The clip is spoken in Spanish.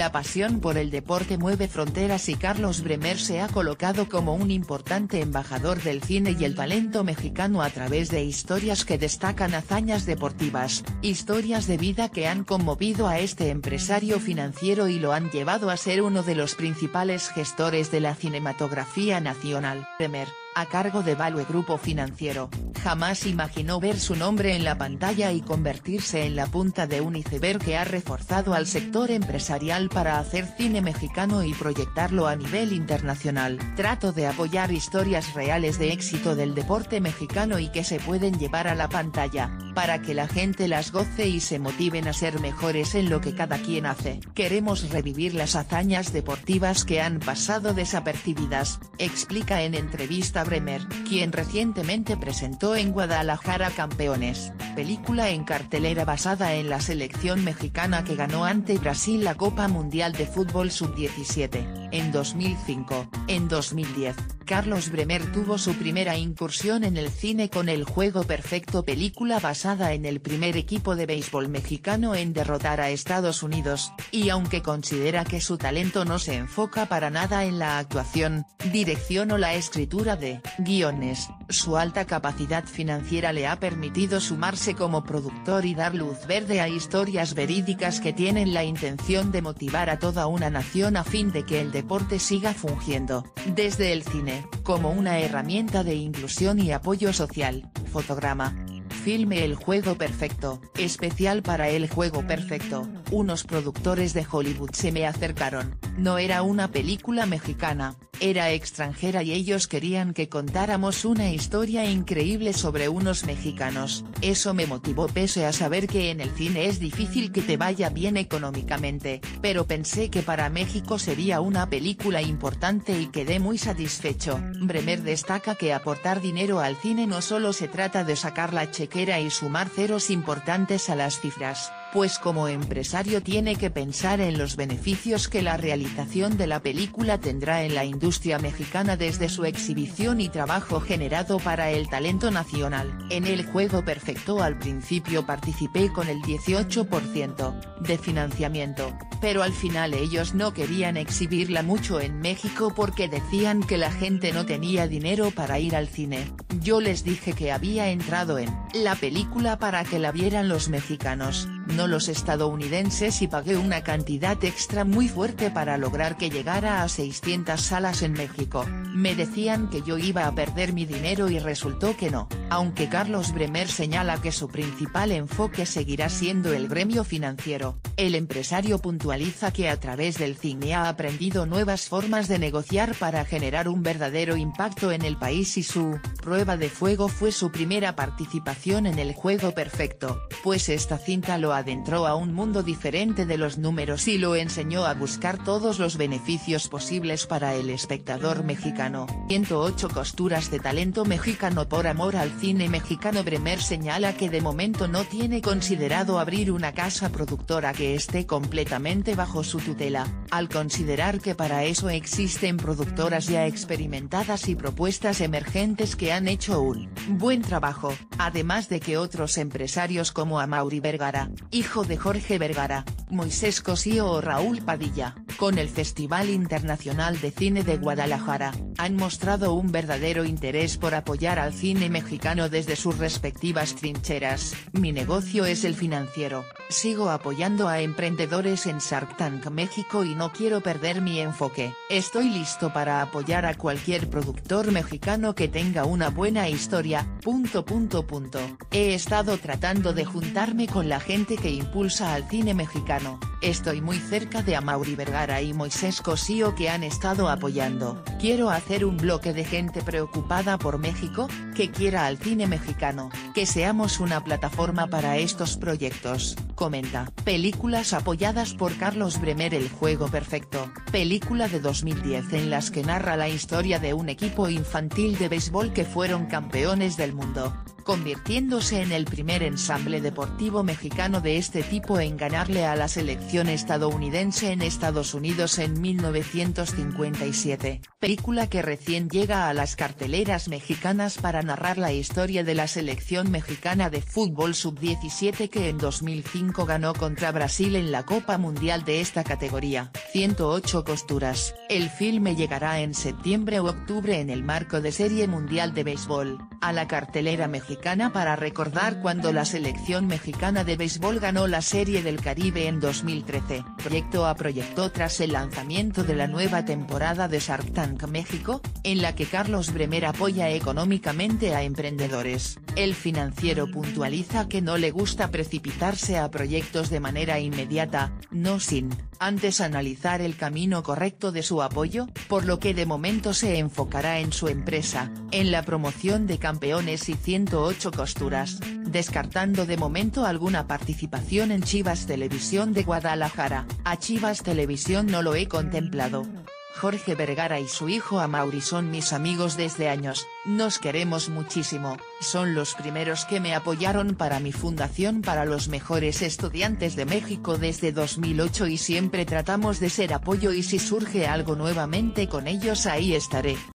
La pasión por el deporte mueve fronteras y Carlos Bremer se ha colocado como un importante embajador del cine y el talento mexicano a través de historias que destacan hazañas deportivas, historias de vida que han conmovido a este empresario financiero y lo han llevado a ser uno de los principales gestores de la cinematografía nacional. Bremer, a cargo de Value Grupo Financiero, jamás imaginó ver su nombre en la pantalla y convertirse en la punta de un iceberg que ha reforzado al sector empresarial para hacer cine mexicano y proyectarlo a nivel internacional. Trato de apoyar historias reales de éxito del deporte mexicano y que se pueden llevar a la pantalla, para que la gente las goce y se motiven a ser mejores en lo que cada quien hace. Queremos revivir las hazañas deportivas que han pasado desapercibidas, explica en entrevista Bremer, quien recientemente presentó en Guadalajara Campeones, película en cartelera basada en la selección mexicana que ganó ante Brasil la Copa Mundial de Fútbol Sub-17, en 2005. En 2010, Carlos Bremer tuvo su primera incursión en el cine con El Juego Perfecto, película basada en el primer equipo de béisbol mexicano en derrotar a Estados Unidos, y aunque considera que su talento no se enfoca para nada en la actuación, dirección o la escritura de guiones, su alta capacidad financiera le ha permitido sumarse como productor y dar luz verde a historias verídicas que tienen la intención de motivar a toda una nación a fin de que el deporte siga fungiendo, desde el cine, como una herramienta de inclusión y apoyo social. Fotograma. Filme El Juego Perfecto, especial para El Juego Perfecto, unos productores de Hollywood se me acercaron, no era una película mexicana, era extranjera y ellos querían que contáramos una historia increíble sobre unos mexicanos, eso me motivó pese a saber que en el cine es difícil que te vaya bien económicamente, pero pensé que para México sería una película importante y quedé muy satisfecho. Bremer destaca que aportar dinero al cine no solo se trata de sacar la chequera y sumar ceros importantes a las cifras, pues como empresario tiene que pensar en los beneficios que la realización de la película tendrá en la industria mexicana desde su exhibición y trabajo generado para el talento nacional. En El Juego Perfecto al principio participé con el 18% de financiamiento, pero al final ellos no querían exhibirla mucho en México porque decían que la gente no tenía dinero para ir al cine. Yo les dije que había entrado en la película para que la vieran los mexicanos, no los estadounidenses, y pagué una cantidad extra muy fuerte para lograr que llegara a 600 salas en México. Me decían que yo iba a perder mi dinero y resultó que no, aunque Carlos Bremer señala que su principal enfoque seguirá siendo el gremio financiero. El empresario puntualiza que a través del cine ha aprendido nuevas formas de negociar para generar un verdadero impacto en el país y su prueba de fuego fue su primera participación en El Juego Perfecto, pues esta cinta lo adentró a un mundo diferente de los números y lo enseñó a buscar todos los beneficios posibles para el espectador mexicano. 108 costuras de talento mexicano por amor al cine mexicano. Bremer señala que de momento no tiene considerado abrir una casa productora que esté completamente bajo su tutela, al considerar que para eso existen productoras ya experimentadas y propuestas emergentes que han hecho un buen trabajo, además de que otros empresarios como Amaury Vergara, hijo de Jorge Vergara, Moisés Cosío o Raúl Padilla, con el Festival Internacional de Cine de Guadalajara, han mostrado un verdadero interés por apoyar al cine mexicano desde sus respectivas trincheras. Mi negocio es el financiero, sigo apoyando a emprendedores en Shark Tank México y no quiero perder mi enfoque. Estoy listo para apoyar a cualquier productor mexicano que tenga una buena historia. He estado tratando de juntarme con la gente que impulsa al cine mexicano, estoy muy cerca de Amaury Vergara y Moisés Cosío que han estado apoyando. Quiero hacer un bloque de gente preocupada por México, que quiera al cine mexicano, que seamos una plataforma para estos proyectos, comenta. Películas apoyadas por Carlos Bremer. El Juego Perfecto, película de 2010 en las que narra la historia de un equipo infantil de béisbol que fueron campeones del mundo, convirtiéndose en el primer ensamble deportivo mexicano de este tipo en ganarle a la selección estadounidense en Estados Unidos en 1957, película que recién llega a las carteleras mexicanas para narrar la historia de la selección mexicana de fútbol sub-17 que en 2005 ganó contra Brasil en la Copa Mundial de esta categoría. 108 costuras. El filme llegará en septiembre u octubre en el marco de Serie Mundial de Béisbol, a la cartelera mexicana para recordar cuando la selección mexicana de béisbol ganó la Serie del Caribe en 2013. Proyecto a proyecto tras el lanzamiento de la nueva temporada de Shark Tank México, en la que Carlos Bremer apoya económicamente a emprendedores. El Financiero puntualiza que no le gusta precipitarse a proyectos de manera inmediata, no sin antes analizar el camino correcto de su apoyo, por lo que de momento se enfocará en su empresa, en la promoción de Campeones y 108 costuras, descartando de momento alguna participación en Chivas Televisión de Guadalajara. A Chivas Televisión no lo he contemplado. Jorge Vergara y su hijo Amaury son mis amigos desde años, nos queremos muchísimo, son los primeros que me apoyaron para mi fundación para los mejores estudiantes de México desde 2008 y siempre tratamos de ser apoyo y si surge algo nuevamente con ellos ahí estaré.